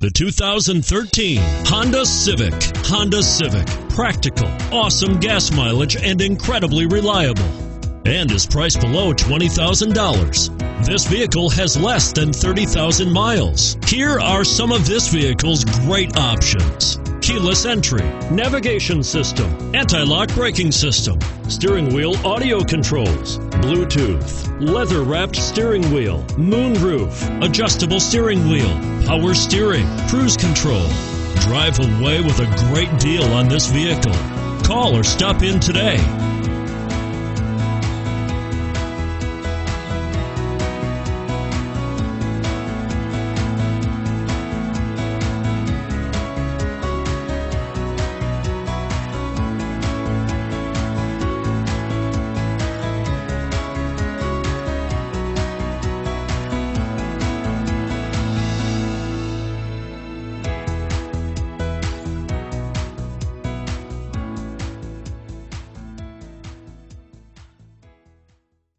The 2013 Honda Civic. Honda Civic. Practical, awesome gas mileage, and incredibly reliable. And is priced below $20,000. This vehicle has less than 30,000 miles. Here are some of this vehicle's great options: keyless entry, navigation system, anti-lock braking system, steering wheel audio controls, Bluetooth, leather-wrapped steering wheel, moonroof, adjustable steering wheel, power steering, cruise control. Drive away with a great deal on this vehicle. Call or stop in today.